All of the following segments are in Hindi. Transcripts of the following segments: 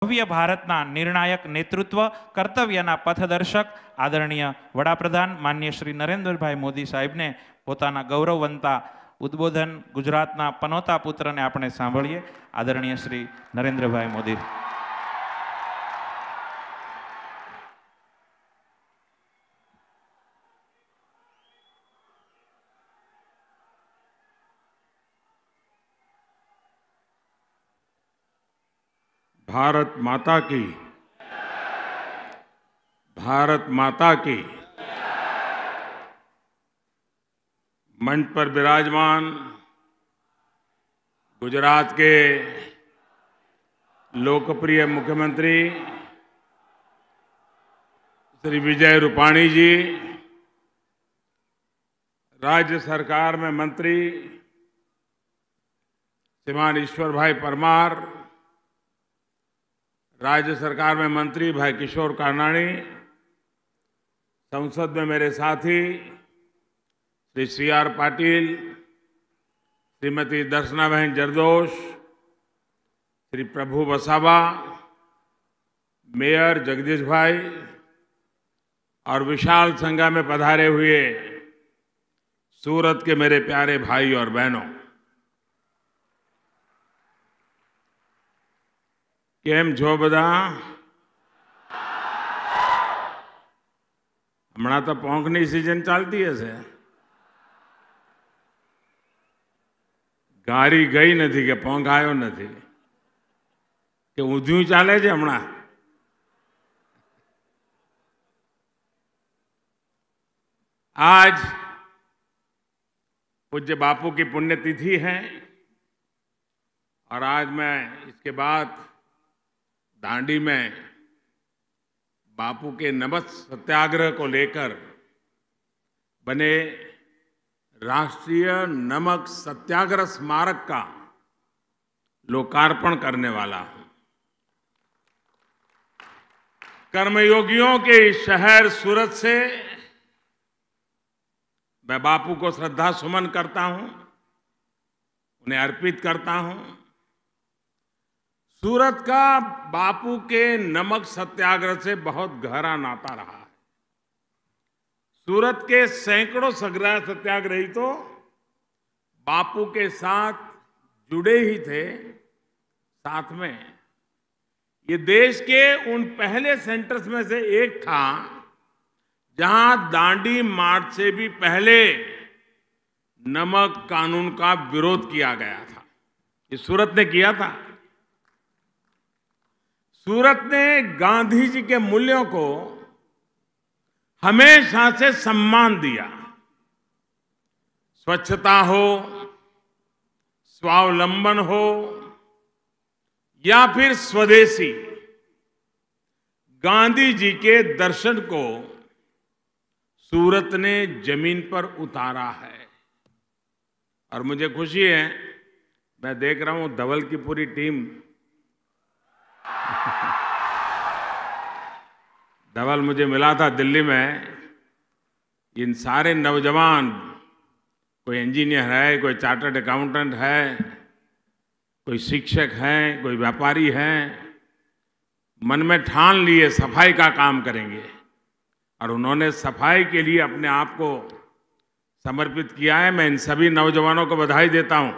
ભવ્ય ભારતના નિર્ણાયક નેતૃત્વ કર્તવ્યના પથદર્શક આદરણીય વડાપ્રધાન માનનીય શ્રી નરેન્દ્રભાઈ મોદી સાહેબને પોતાના ગૌરવવંતા ઉદ્બોધન ગુજરાતના પનોતા પુત્રને આપણે સાંભળીએ. આદરણીય શ્રી નરેન્દ્રભાઈ મોદી. भारत माता की, भारत माता की। मंच पर विराजमान गुजरात के लोकप्रिय मुख्यमंत्री श्री विजय रूपाणी जी, राज्य सरकार में मंत्री श्रीमान ईश्वर भाई परमार, राज्य सरकार में मंत्री भाई किशोर कानाणी, संसद में मेरे साथी श्री सी.आर. पाटिल, श्रीमती दर्शना बहन जरदोश, श्री प्रभु वसावा, मेयर जगदीश भाई और विशाल संख्या में पधारे हुए सूरत के मेरे प्यारे भाई और बहनों, કેમ છો બધા? હમણાં તો પોંખની સિઝન ચાલતી હશે. ગાડી ગઈ નથી કે પોંખ આવ્યો નથી કે ઊંધિયું ચાલે છે હમણાં? आज पूज्य बापू की पुण्यतिथि है और आज मैं इसके बाद दांडी में बापू के नमक सत्याग्रह को लेकर बने राष्ट्रीय नमक सत्याग्रह स्मारक का लोकार्पण करने वाला हूं। कर्मयोगियों के इस शहर सूरत से मैं बापू को श्रद्धा सुमन करता हूं, उन्हें अर्पित करता हूं। सूरत का बापू के नमक सत्याग्रह से बहुत गहरा नाता रहा है। सूरत के सैकड़ों सत्याग्रही तो बापू के साथ जुड़े ही थे। साथ में ये देश के उन पहले सेंटर्स में से एक था जहां दांडी मार्च से भी पहले नमक कानून का विरोध किया गया था। ये सूरत ने किया था। सूरत ने गांधी जी के मूल्यों को हमेशा से सम्मान दिया। स्वच्छता हो, स्वावलंबन हो या फिर स्वदेशी, गांधी जी के दर्शन को सूरत ने जमीन पर उतारा है। और मुझे खुशी है, मैं देख रहा हूं धवल की पूरी टीम, धवल मुझे मिला था दिल्ली में। इन सारे नौजवान, कोई इंजीनियर है, कोई चार्टर्ड अकाउंटेंट है, कोई शिक्षक हैं, कोई व्यापारी हैं, मन में ठान लिए सफाई का काम करेंगे और उन्होंने सफाई के लिए अपने आप को समर्पित किया है। मैं इन सभी नौजवानों को बधाई देता हूं।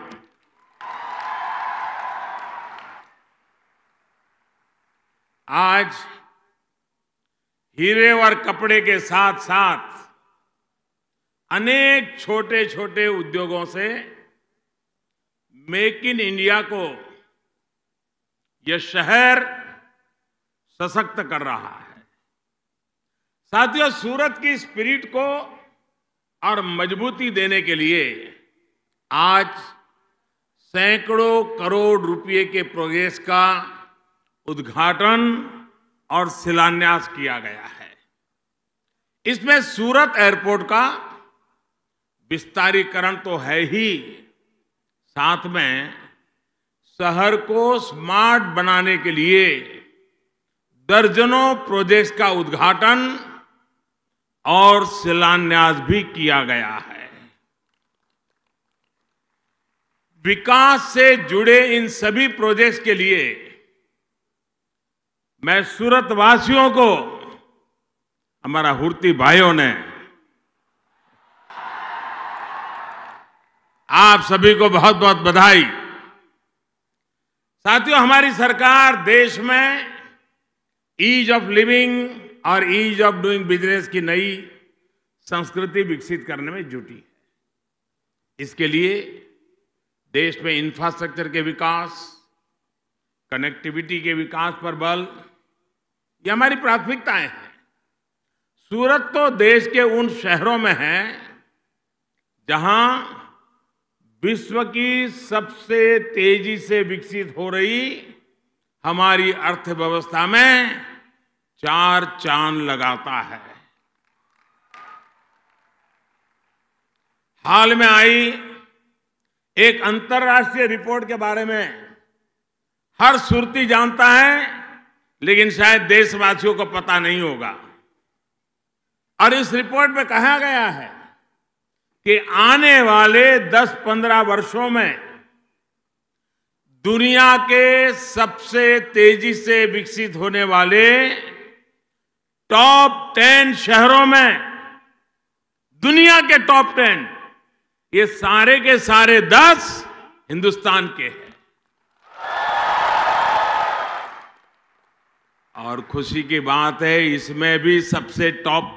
आज हीरे और कपड़े के साथ साथ अनेक छोटे छोटे उद्योगों से मेक इन इंडिया को यह शहर सशक्त कर रहा है। साथियों, सूरत की स्पिरिट को और मजबूती देने के लिए आज सैकड़ों करोड़ रुपए के प्रोजेक्ट्स का उद्घाटन और शिलान्यास किया गया है। इसमें सूरत एयरपोर्ट का विस्तारीकरण तो है ही, साथ में शहर को स्मार्ट बनाने के लिए दर्जनों प्रोजेक्ट्स का उद्घाटन और शिलान्यास भी किया गया है। विकास से जुड़े इन सभी प्रोजेक्ट्स के लिए मैं सूरत वासियों को, हमारा हुर्ती भाइयों ने, आप सभी को बहुत बहुत बधाई। साथियों, हमारी सरकार देश में ईज ऑफ लिविंग और ईज ऑफ डूइंग बिजनेस की नई संस्कृति विकसित करने में जुटी है। इसके लिए देश में इंफ्रास्ट्रक्चर के विकास, कनेक्टिविटी के विकास पर बल, ये हमारी प्राथमिकताएं हैं। सूरत तो देश के उन शहरों में है जहां विश्व की सबसे तेजी से विकसित हो रही हमारी अर्थव्यवस्था में 4 चांद लगाता है। हाल में आई एक अंतर्राष्ट्रीय रिपोर्ट के बारे में हर सुरती जानता है, लेकिन शायद देशवासियों को पता नहीं होगा। और इस रिपोर्ट में कहा गया है कि आने वाले 10-15 वर्षों में दुनिया के सबसे तेजी से विकसित होने वाले टॉप 10 शहरों में, दुनिया के टॉप 10, ये सारे के सारे 10 हिंदुस्तान के हैं। और खुशी की बात है, इसमें भी सबसे टॉप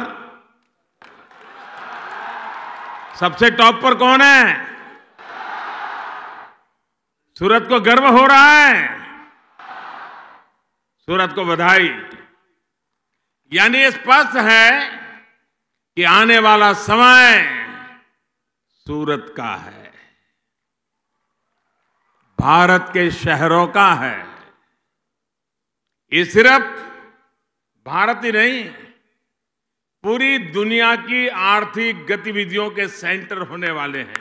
पर कौन है? सूरत को गर्व हो रहा है। सूरत को बधाई। यानी ये स्पष्ट है कि आने वाला समय सूरत का है, भारत के शहरों का है। ये सिर्फ भारत ही नहीं, पूरी दुनिया की आर्थिक गतिविधियों के सेंटर होने वाले हैं।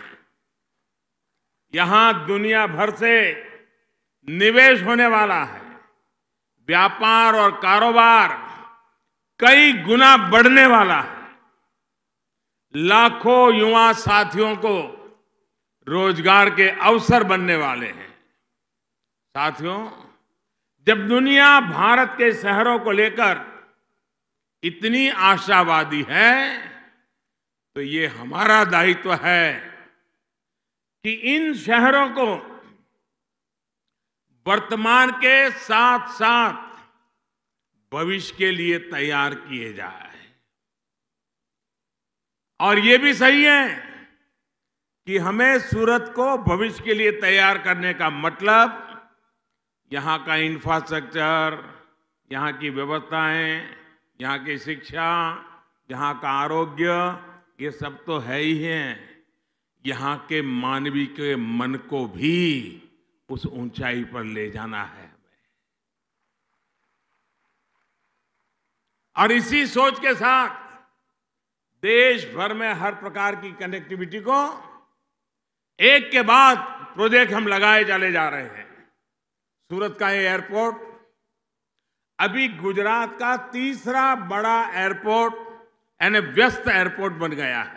यहां दुनिया भर से निवेश होने वाला है। व्यापार और कारोबार कई गुना बढ़ने वाला है। लाखों युवा साथियों को रोजगार के अवसर बनने वाले हैं। साथियों, जब दुनिया भारत के शहरों को लेकर इतनी आशावादी है, तो ये हमारा दायित्व है कि इन शहरों को वर्तमान के साथ साथ भविष्य के लिए तैयार किए जाए। और ये भी सही है कि हमें सूरत को भविष्य के लिए तैयार करने का मतलब यहां का इंफ्रास्ट्रक्चर, यहां की व्यवस्थाएं, यहां की शिक्षा, यहां का आरोग्य, ये सब तो है ही है। यहां के मानवीय के मन को भी उस ऊंचाई पर ले जाना है हमें। और इसी सोच के साथ देश भर में हर प्रकार की कनेक्टिविटी को एक के बाद प्रोजेक्ट हम लगाए चले जा रहे हैं। सूरत का ये एयरपोर्ट अभी गुजरात का तीसरा बड़ा एयरपोर्ट यानी व्यस्त एयरपोर्ट बन गया है।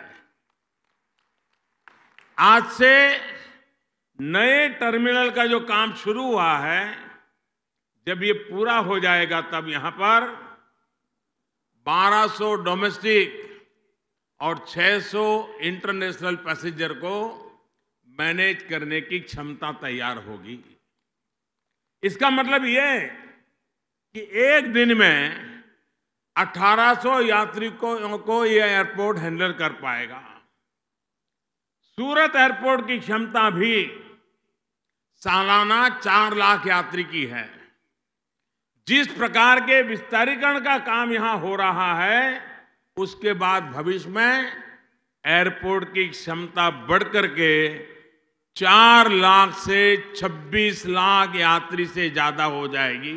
आज से नए टर्मिनल का जो काम शुरू हुआ है, जब ये पूरा हो जाएगा तब यहां पर 1200 डोमेस्टिक और 600 इंटरनेशनल पैसेंजर को मैनेज करने की क्षमता तैयार होगी। इसका मतलब यह कि एक दिन में 1800 यात्रियों को यह एयरपोर्ट हैंडल कर पाएगा। सूरत एयरपोर्ट की क्षमता भी सालाना 4 लाख यात्री की है। जिस प्रकार के विस्तारीकरण का काम यहां हो रहा है, उसके बाद भविष्य में एयरपोर्ट की क्षमता बढ़कर के 4 लाख से 26 लाख यात्री से ज्यादा हो जाएगी।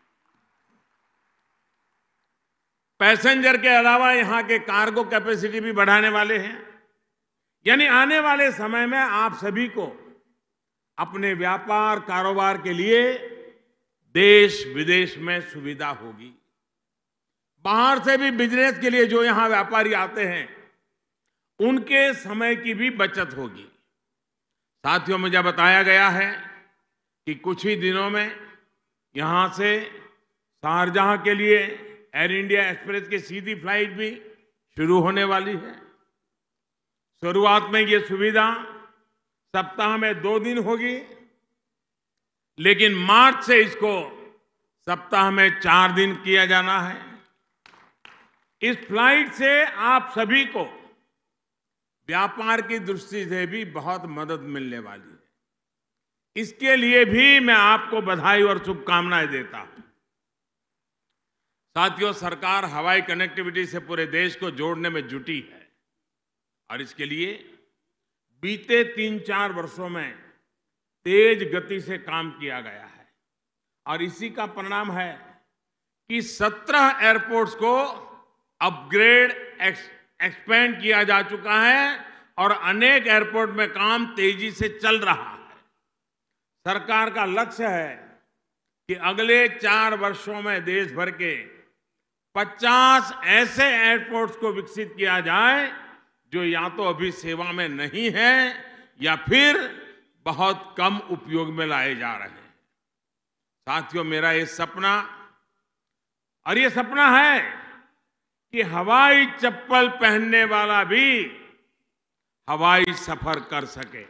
पैसेंजर के अलावा यहां के कार्गो कैपेसिटी भी बढ़ाने वाले हैं। यानी आने वाले समय में आप सभी को अपने व्यापार कारोबार के लिए देश विदेश में सुविधा होगी। बाहर से भी बिजनेस के लिए जो यहां व्यापारी आते हैं, उनके समय की भी बचत होगी। साथियों, मुझे बताया गया है कि कुछ ही दिनों में यहां से शारजाह के लिए एयर इंडिया एक्सप्रेस की सीधी फ्लाइट भी शुरू होने वाली है। शुरुआत में ये सुविधा सप्ताह में 2 दिन होगी, लेकिन मार्च से इसको सप्ताह में 4 दिन किया जाना है। इस फ्लाइट से आप सभी को व्यापार की दृष्टि से भी बहुत मदद मिलने वाली है। इसके लिए भी मैं आपको बधाई और शुभकामनाएं देता हूं। साथियों, सरकार हवाई कनेक्टिविटी से पूरे देश को जोड़ने में जुटी है और इसके लिए बीते 3-4 वर्षों में तेज गति से काम किया गया है और इसी का परिणाम है कि 17 एयरपोर्ट्स को अपग्रेड एक्सपेंड किया जा चुका है और अनेक एयरपोर्ट में काम तेजी से चल रहा है। सरकार का लक्ष्य है कि अगले 4 वर्षों में देश भर के 50 ऐसे एयरपोर्ट्स को विकसित किया जाए जो या तो अभी सेवा में नहीं है या फिर बहुत कम उपयोग में लाए जा रहे हैं। साथियों, मेरा ये सपना है कि हवाई चप्पल पहनने वाला भी हवाई सफर कर सके।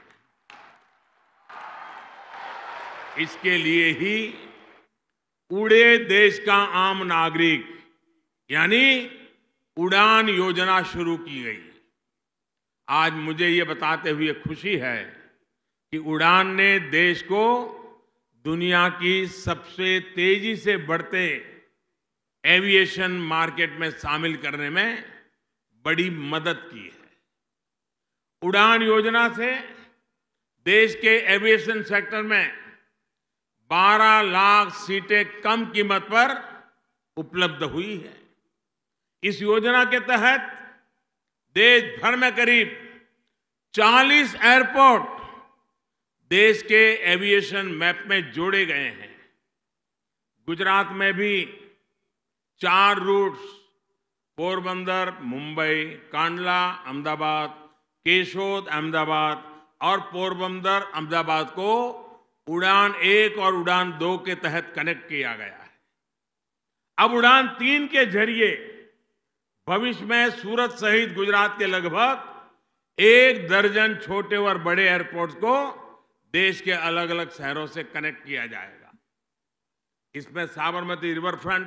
इसके लिए ही उड़े देश का आम नागरिक यानी उड़ान योजना शुरू की गई। आज मुझे ये बताते हुए खुशी है कि उड़ान ने देश को दुनिया की सबसे तेजी से बढ़ते एविएशन मार्केट में शामिल करने में बड़ी मदद की है। उड़ान योजना से देश के एविएशन सेक्टर में 12 लाख सीटें कम कीमत पर उपलब्ध हुई है। इस योजना के तहत देश भर में करीब 40 एयरपोर्ट देश के एविएशन मैप में जोड़े गए हैं। गुजरात में भी 4 रूट्स पोरबंदर, मुंबई, कांडला, अहमदाबाद, केशोद, अहमदाबाद और पोरबंदर, अहमदाबाद को उड़ान 1 और उड़ान 2 के तहत कनेक्ट किया गया है। अब उड़ान 3 के जरिए भविष्य में सूरत सहित गुजरात के लगभग 1 दर्जन छोटे और बड़े एयरपोर्ट्स को देश के अलग अलग शहरों से कनेक्ट किया जाएगा। इसमें Sabarmati river front,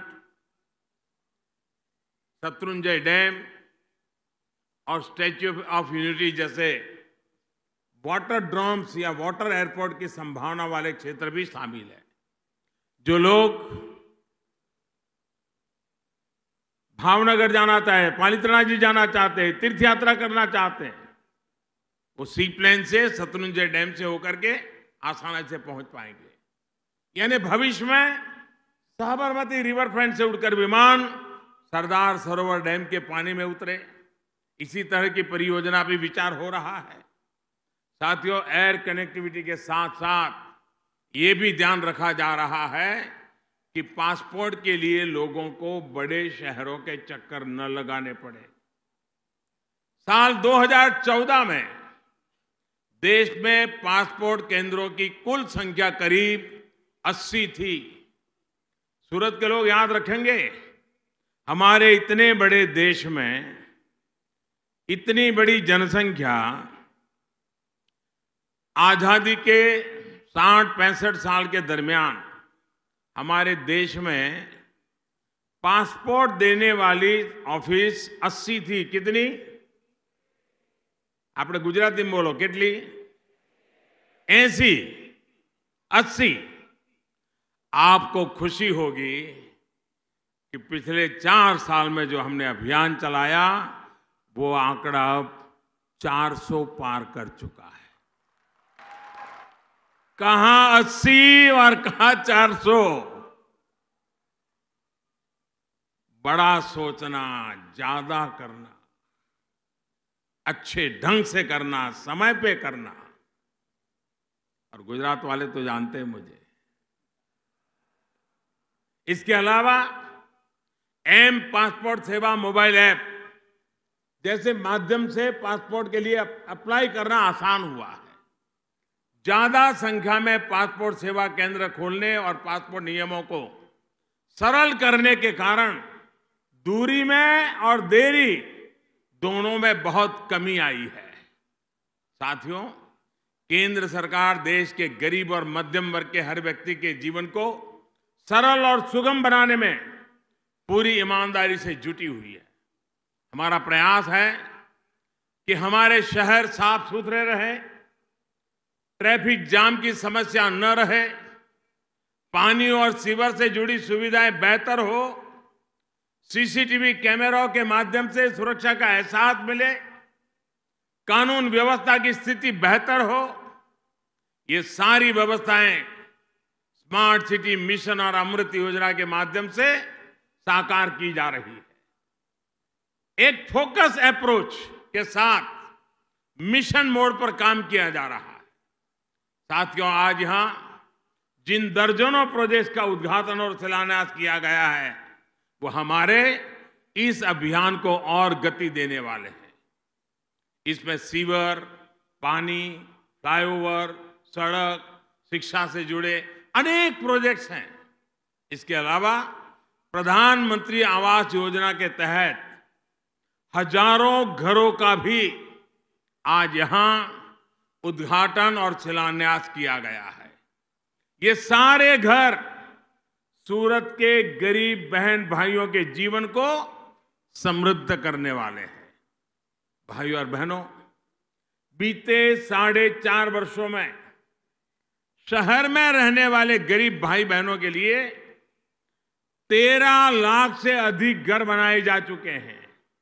Shatrunjay dam और स्टैच्यू ऑफ यूनिटी जैसे वाटर ड्रम्स या वाटर एयरपोर्ट की संभावना वाले क्षेत्र भी शामिल है। जो लोग भावनगर जाना चाहे, पालिताना जी जाना चाहते हैं, तीर्थ यात्रा करना चाहते हैं, वो सी प्लेन से शत्रुंजय डैम से होकर के आसानी से पहुंच पाएंगे। यानी भविष्य में साबरमती रिवर फ्रंट से उड़कर विमान सरदार सरोवर डैम के पानी में उतरे। इसी तरह की परियोजना भी विचार हो रहा है। साथियों, एयर कनेक्टिविटी के साथ साथ ये भी ध्यान रखा जा रहा है कि पासपोर्ट के लिए लोगों को बड़े शहरों के चक्कर न लगाने पड़े। साल 2014 में देश में पासपोर्ट केंद्रों की कुल संख्या करीब 80 थी। सूरत के लोग याद रखेंगे, हमारे इतने बड़े देश में इतनी बड़ी जनसंख्या, आजादी के 60-65 साल के दरमियान हमारे देश में पासपोर्ट देने वाली ऑफिस 80 थी। कितनी? आपने गुजराती में बोलो, कितनी? 80, 80। आपको खुशी होगी कि पिछले 4 साल में जो हमने अभियान चलाया वो आंकड़ा अब 400 पार कर चुका है। कहां 80 और कहां 400। बड़ा सोचना, ज्यादा करना, अच्छे ढंग से करना, समय पे करना। और गुजरात वाले तो जानते हैं मुझे। इसके अलावा M passport Seva mobile app जैसे माध्यम से पासपोर्ट के लिए अप्लाई करना आसान हुआ है। ज्यादा संख्या में पासपोर्ट सेवा केंद्र खोलने और पासपोर्ट नियमों को सरल करने के कारण दूरी में और देरी दोनों में बहुत कमी आई है। साथियों, केंद्र सरकार देश के गरीब और मध्यम वर्ग के हर व्यक्ति के जीवन को सरल और सुगम बनाने में पूरी ईमानदारी से जुटी हुई है। हमारा प्रयास है कि हमारे शहर साफ सुथरे रहे, ट्रैफिक जाम की समस्या न रहे, पानी और सीवर से जुड़ी सुविधाएं बेहतर हो, सीसीटीवी कैमरों के माध्यम से सुरक्षा का एहसास मिले, कानून व्यवस्था की स्थिति बेहतर हो। ये सारी व्यवस्थाएं स्मार्ट सिटी मिशन और अमृत योजना के माध्यम से साकार की जा रही है। एक फोकस अप्रोच के साथ मिशन मोड पर काम किया जा रहा है। साथियों, आज यहां जिन दर्जनों प्रोजेक्ट्स का उद्घाटन और शिलान्यास किया गया है, वो हमारे इस अभियान को और गति देने वाले हैं। इसमें सीवर, पानी, फ्लाईओवर, सड़क, शिक्षा से जुड़े अनेक प्रोजेक्ट्स हैं। इसके अलावा प्रधानमंत्री आवास योजना के तहत हजारों घरों का भी आज यहां उद्घाटन और शिलान्यास किया गया है। ये सारे घर सूरत के गरीब बहन भाइयों के जीवन को समृद्ध करने वाले हैं। भाइयों और बहनों, बीते 4.5 वर्षों में शहर में रहने वाले गरीब भाई बहनों के लिए 13 लाख से अधिक घर बनाए जा चुके हैं।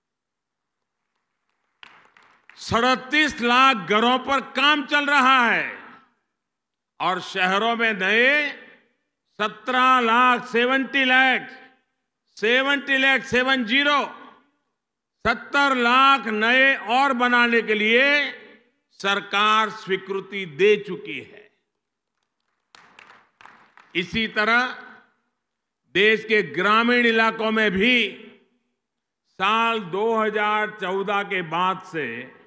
37 लाख घरों पर काम चल रहा है और शहरों में नए 70 लाख नए और बनाने के लिए सरकार स्वीकृति दे चुकी है। इसी तरह देश के ग्रामीण इलाकों में भी साल 2014 के बाद से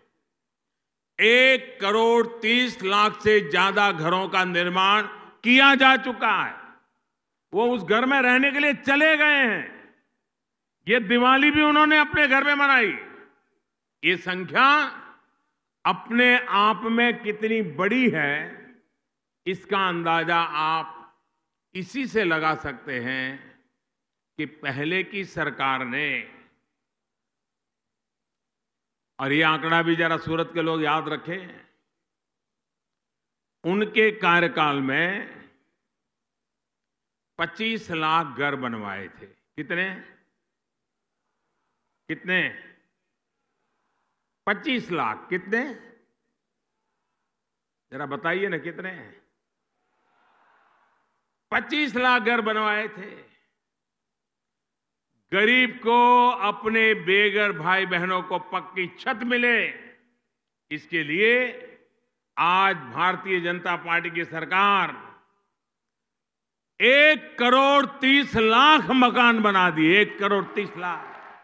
1 करोड़ 30 लाख से ज्यादा घरों का निर्माण किया जा चुका है। वो उस घर में रहने के लिए चले गए हैं। ये दिवाली भी उन्होंने अपने घर में मनाई। ये संख्या अपने आप में कितनी बड़ी है, इसका अंदाजा आप इसी से लगा सकते हैं कि पहले की सरकार ने, और ये आंकड़ा भी जरा सूरत के लोग याद रखें, उनके कार्यकाल में 25 लाख घर बनवाए थे। कितने 25 लाख। कितने, जरा बताइए ना, कितने? 25 लाख घर बनवाए थे। गरीब को, अपने बेघर भाई बहनों को पक्की छत मिले, इसके लिए आज भारतीय जनता पार्टी की सरकार 1 करोड़ 30 लाख मकान बना दिए। 1 करोड़ 30 लाख।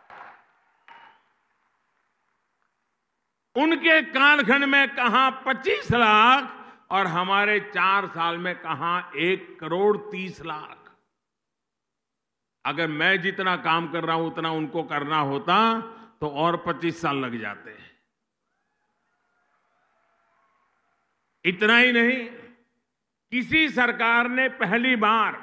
उनके कालखंड में कहां 25 लाख और हमारे 4 साल में कहां 1 करोड़ 30 लाख। अगर मैं जितना काम कर रहा हूं उतना उनको करना होता तो और 25 साल लग जाते हैं। इतना ही नहीं, किसी सरकार ने पहली बार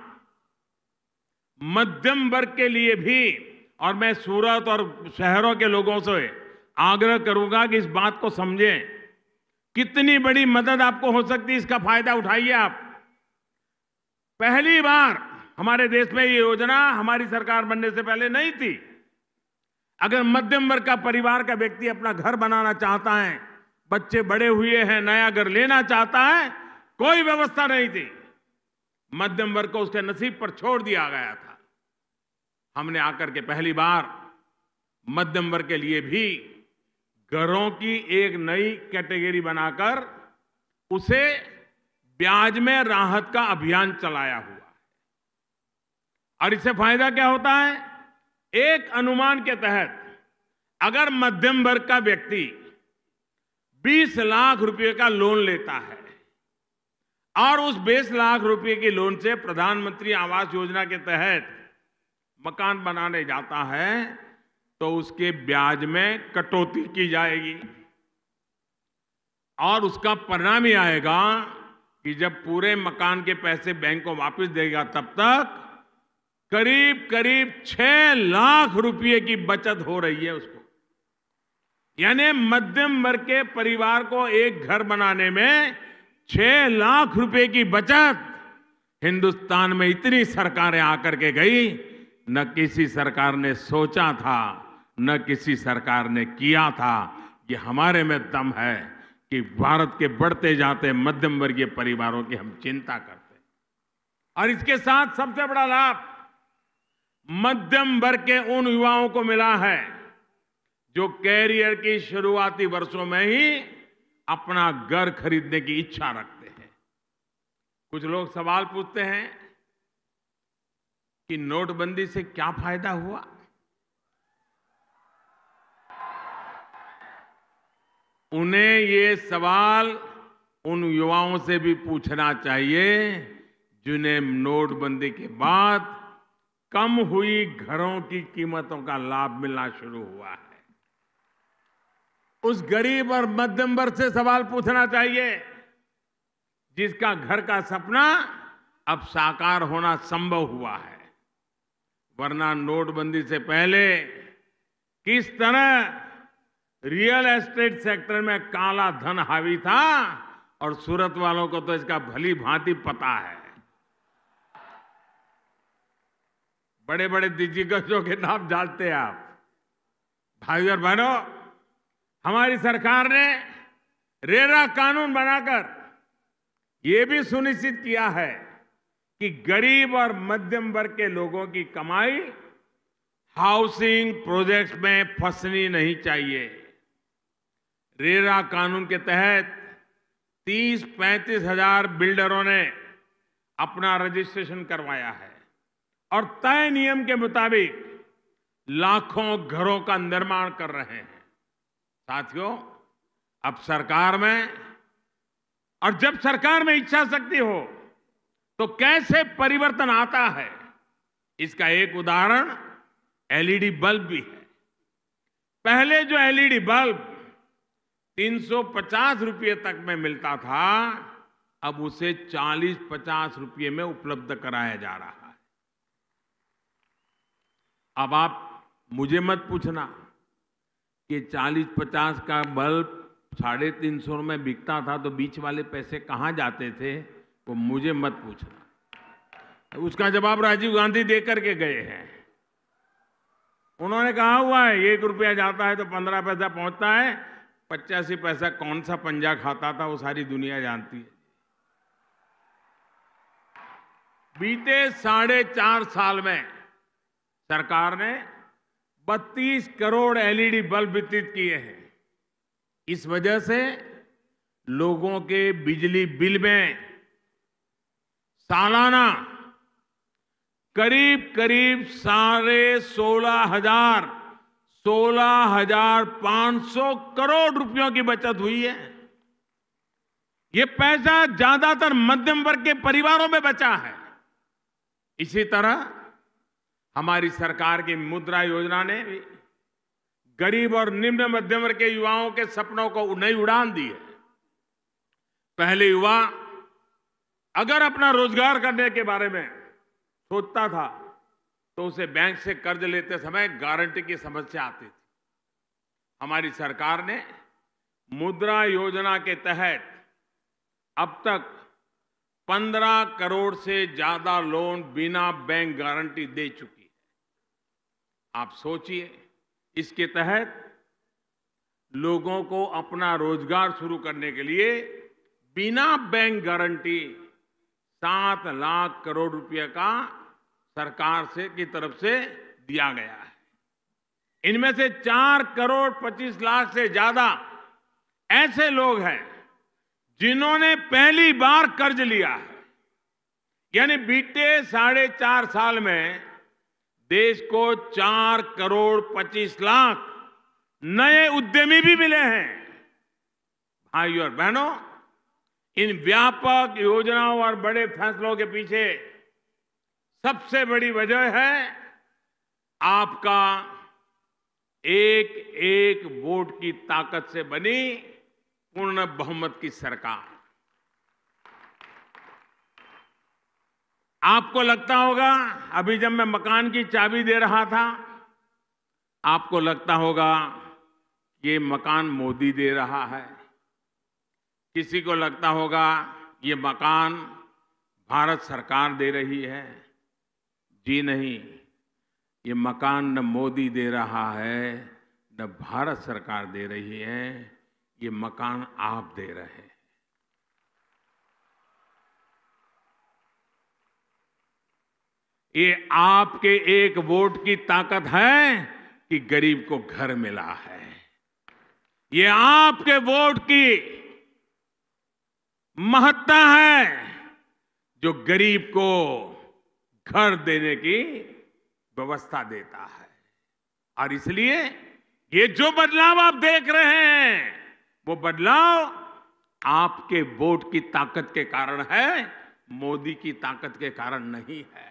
मध्यम वर्ग के लिए भी, और मैं सूरत और शहरों के लोगों से आग्रह करूंगा कि इस बात को समझें, कितनी बड़ी मदद आपको हो सकती है, इसका फायदा उठाइए आप। पहली बार हमारे देश में ये योजना हमारी सरकार बनने से पहले नहीं थी। अगर मध्यम वर्ग का परिवार का व्यक्ति अपना घर बनाना चाहता है, बच्चे बड़े हुए हैं, नया घर लेना चाहता है, कोई व्यवस्था नहीं थी। मध्यम वर्ग को उसके नसीब पर छोड़ दिया गया था। हमने आकर के पहली बार मध्यम वर्ग के लिए भी घरों की एक नई कैटेगरी बनाकर उसे ब्याज में राहत का अभियान चलाया हुआ है। और इससे फायदा क्या होता है? एक अनुमान के तहत अगर मध्यम वर्ग का व्यक्ति 20 लाख रुपए का लोन लेता है और उस 20 लाख रुपए के लोन से प्रधानमंत्री आवास योजना के तहत मकान बनाने जाता है तो उसके ब्याज में कटौती की जाएगी और उसका परिणाम ये आएगा कि जब पूरे मकान के पैसे बैंक को वापस देगा तब तक करीब करीब 6 लाख रुपए की बचत हो रही है उसको। यानी मध्यम वर्ग के परिवार को एक घर बनाने में 6 लाख रुपए की बचत हिंदुस्तान में इतनी सरकारें आकर के गई, न किसी सरकार ने सोचा था, न किसी सरकार ने किया था। ये हमारे में दम है कि भारत के बढ़ते जाते मध्यम वर्गीय परिवारों की हम चिंता करते हैं। और इसके साथ सबसे बड़ा लाभ मध्यम वर्ग के उन युवाओं को मिला है जो कैरियर की शुरुआती वर्षों में ही अपना घर खरीदने की इच्छा रखते हैं। कुछ लोग सवाल पूछते हैं कि नोटबंदी से क्या फायदा हुआ। उन्हें ये सवाल उन युवाओं से भी पूछना चाहिए जिन्हें नोटबंदी के बाद कम हुई घरों की कीमतों का लाभ मिलना शुरू हुआ है। उस गरीब और मध्यम वर्ग से सवाल पूछना चाहिए जिसका घर का सपना अब साकार होना संभव हुआ है। वरना नोटबंदी से पहले किस तरह रियल एस्टेट सेक्टर में काला धन हावी था और सूरत वालों को तो इसका भली भांति पता है। बड़े बड़े दिग्गजों के नाम जानते हैं आप। भाइयों और बहनों, हमारी सरकार ने रेरा कानून बनाकर यह भी सुनिश्चित किया है कि गरीब और मध्यम वर्ग के लोगों की कमाई हाउसिंग प्रोजेक्ट्स में फंसनी नहीं चाहिए। रेरा कानून के तहत 30-35 हजार बिल्डरों ने अपना रजिस्ट्रेशन करवाया है और तय नियम के मुताबिक लाखों घरों का निर्माण कर रहे हैं। साथियों, अब सरकार में और जब सरकार में इच्छा शक्ति हो तो कैसे परिवर्तन आता है, इसका एक उदाहरण एलईडी बल्ब भी है। पहले जो एलईडी बल्ब 350 रुपये तक में मिलता था, अब उसे 40-50 रुपये में उपलब्ध कराया जा रहा है। अब आप मुझे मत पूछना कि 40-50 का बल्ब 350 में बिकता था तो बीच वाले पैसे कहां जाते थे, वो मुझे मत पूछना। उसका जवाब राजीव गांधी दे करके गए हैं। उन्होंने कहा हुआ है 1 रुपया जाता है तो 15 पैसा पहुंचता है। 85 पैसा कौन सा पंजा खाता था वो सारी दुनिया जानती है। बीते 4.5 साल में सरकार ने 32 करोड़ एलईडी बल्ब वितरित किए हैं। इस वजह से लोगों के बिजली बिल में सालाना करीब करीब 16,500 करोड़ रुपयों की बचत हुई है। ये पैसा ज्यादातर मध्यम वर्ग के परिवारों में बचा है। इसी तरह हमारी सरकार की मुद्रा योजना ने भी गरीब और निम्न मध्यम वर्ग के युवाओं के सपनों को नई उड़ान दी है। पहले युवा अगर अपना रोजगार करने के बारे में सोचता था तो उसे बैंक से कर्ज लेते समय गारंटी की समस्या आती थी। हमारी सरकार ने मुद्रा योजना के तहत अब तक 15 करोड़ से ज्यादा लोन बिना बैंक गारंटी दे चुकी है। आप सोचिए, इसके तहत लोगों को अपना रोजगार शुरू करने के लिए बिना बैंक गारंटी 7 लाख करोड़ रुपए का सरकार से की तरफ से दिया गया है। इनमें से 4 करोड़ 25 लाख से ज्यादा ऐसे लोग हैं जिन्होंने पहली बार कर्ज लिया है। यानी बीते 4.5 साल में देश को 4 करोड़ 25 लाख नए उद्यमी भी मिले हैं। भाइयों और बहनों, इन व्यापक योजनाओं और बड़े फैसलों के पीछे सबसे बड़ी वजह है आपका एक एक वोट की ताकत से बनी पूर्ण बहुमत की सरकार। आपको लगता होगा, अभी जब मैं मकान की चाबी दे रहा था, आपको लगता होगा ये मकान मोदी दे रहा है, किसी को लगता होगा ये मकान भारत सरकार दे रही है। जी नहीं, ये मकान न मोदी दे रहा है, न भारत सरकार दे रही है, ये मकान आप दे रहे हैं। ये आपके एक वोट की ताकत है कि गरीब को घर मिला है। ये आपके वोट की महत्ता है जो गरीब को घर देने की व्यवस्था देता है। और इसलिए ये जो बदलाव आप देख रहे हैं, वो बदलाव आपके वोट की ताकत के कारण है, मोदी की ताकत के कारण नहीं है।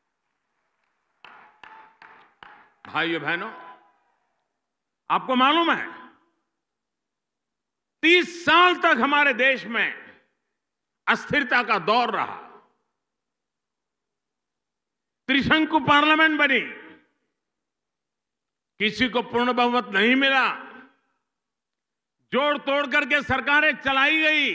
भाइयों बहनों, आपको मालूम है 30 साल तक हमारे देश में अस्थिरता का दौर रहा। त्रिशंकु पार्लियामेंट बनी, किसी को पूर्ण बहुमत नहीं मिला, जोड़ तोड़ करके सरकारें चलाई गई,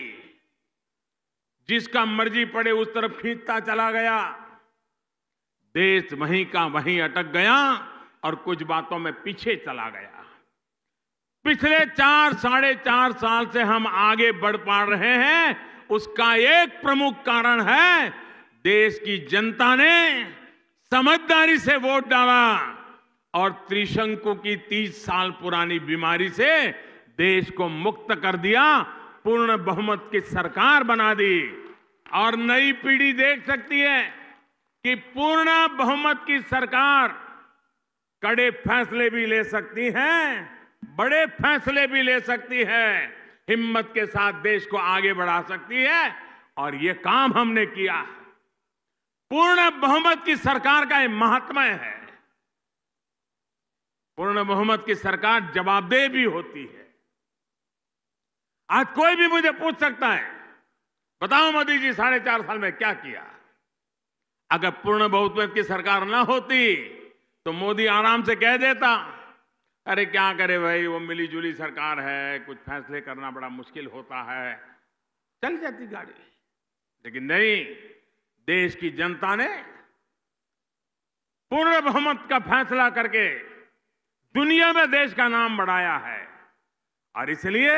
जिसका मर्जी पड़े उस तरफ खींचता चला गया, देश वहीं का वहीं अटक गया और कुछ बातों में पीछे चला गया। पिछले 4-4.5 साल से हम आगे बढ़ पा रहे हैं, उसका एक प्रमुख कारण है देश की जनता ने समझदारी से वोट डाला और त्रिशंकु की 30 साल पुरानी बीमारी से देश को मुक्त कर दिया, पूर्ण बहुमत की सरकार बना दी। और नई पीढ़ी देख सकती है कि पूर्ण बहुमत की सरकार कड़े फैसले भी ले सकती है, बड़े फैसले भी ले सकती है, हिम्मत के साथ देश को आगे बढ़ा सकती है। और ये काम हमने किया। पूर्ण बहुमत की सरकार का ये महात्म्य है। पूर्ण बहुमत की सरकार जवाबदेह भी होती है। आज कोई भी मुझे पूछ सकता है, बताओ मोदी जी 4.5 साल में क्या किया। अगर पूर्ण बहुमत की सरकार ना होती तो मोदी आराम से कह देता, अरे क्या करे भाई, वो मिली जुली सरकार है, कुछ फैसले करना बड़ा मुश्किल होता है, चल जाती गाड़ी। लेकिन नहीं, देश की जनता ने पूर्ण बहुमत का फैसला करके दुनिया में देश का नाम बढ़ाया है। और इसलिए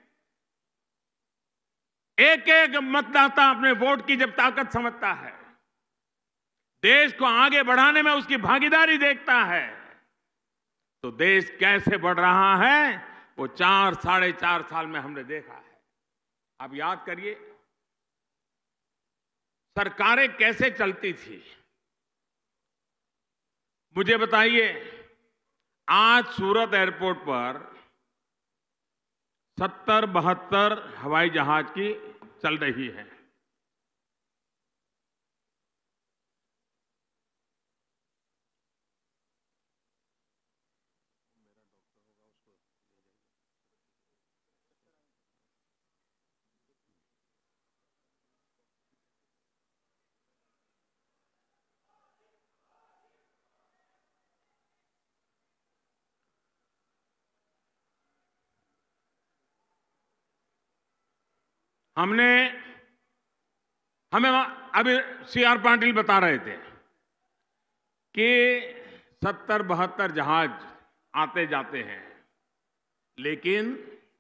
एक एक मतदाता अपने वोट की जब ताकत समझता है, देश को आगे बढ़ाने में उसकी भागीदारी देखता है, तो देश कैसे बढ़ रहा है वो 4-4.5 साल में हमने देखा है। आप याद करिए सरकारें कैसे चलती थी। मुझे बताइए, आज सूरत एयरपोर्ट पर 70-72 हवाई जहाज की चल रही है। हमें अभी CR पाटिल बता रहे थे कि 70-72 जहाज आते जाते हैं, लेकिन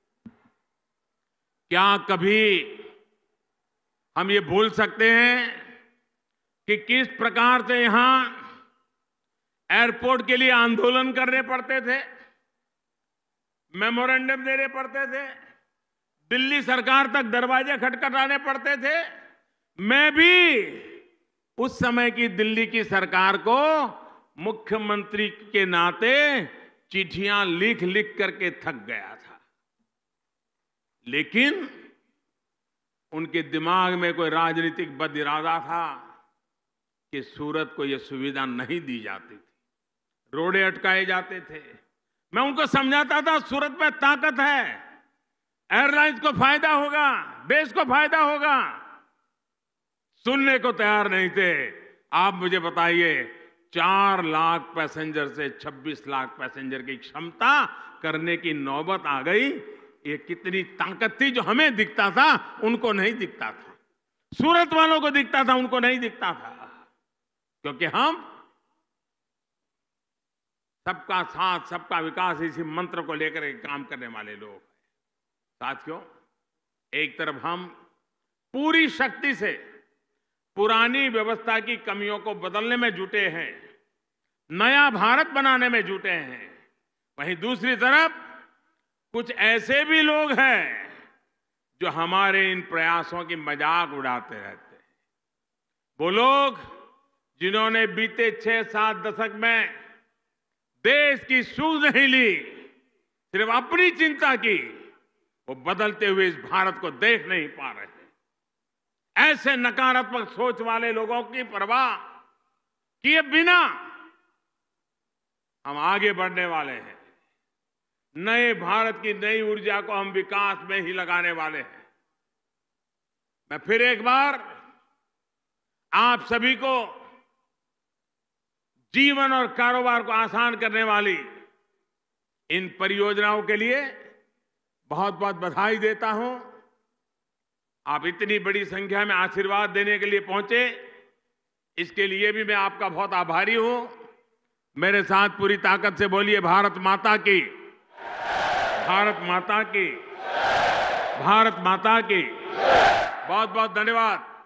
क्या कभी हम ये भूल सकते हैं कि किस प्रकार से यहां एयरपोर्ट के लिए आंदोलन करने पड़ते थे, मेमोरेंडम देने पड़ते थे, दिल्ली सरकार तक दरवाजे खटखटाने पड़ते थे। मैं भी उस समय की दिल्ली की सरकार को मुख्यमंत्री के नाते चिट्ठियां लिख लिख करके थक गया था, लेकिन उनके दिमाग में कोई राजनीतिक बद इरादा था कि सूरत को यह सुविधा नहीं दी जाती थी। रोड़े अटकाए जाते थे। मैं उनको समझाता था सूरत में ताकत है, एयरलाइंस को फायदा होगा, देश को फायदा होगा। सुनने को तैयार नहीं थे। आप मुझे बताइए, 4 लाख पैसेंजर से 26 लाख पैसेंजर की क्षमता करने की नौबत आ गई। ये कितनी ताकत थी, जो हमें दिखता था उनको नहीं दिखता था, सूरत वालों को दिखता था उनको नहीं दिखता था। क्योंकि हम सबका साथ सबका विकास इसी मंत्र को लेकर के काम करने वाले लोग हैं। साथियों, एक तरफ हम पूरी शक्ति से पुरानी व्यवस्था की कमियों को बदलने में जुटे हैं, नया भारत बनाने में जुटे हैं, वहीं दूसरी तरफ कुछ ऐसे भी लोग हैं जो हमारे इन प्रयासों की मजाक उड़ाते रहते हैं। वो लोग जिन्होंने बीते 6-7 दशक में देश की सूझ नहीं ली, सिर्फ अपनी चिंता की, वो बदलते हुए इस भारत को देख नहीं पा रहे। ऐसे नकारात्मक सोच वाले लोगों की परवाह किए बिना हम आगे बढ़ने वाले हैं। नए भारत की नई ऊर्जा को हम विकास में ही लगाने वाले हैं। मैं फिर एक बार आप सभी को जीवन और कारोबार को आसान करने वाली इन परियोजनाओं के लिए बहुत बहुत बधाई देता हूं। आप इतनी बड़ी संख्या में आशीर्वाद देने के लिए पहुंचे, इसके लिए भी मैं आपका बहुत आभारी हूं। मेरे साथ पूरी ताकत से बोलिए, भारत माता की, भारत माता की, भारत माता की। बहुत बहुत धन्यवाद।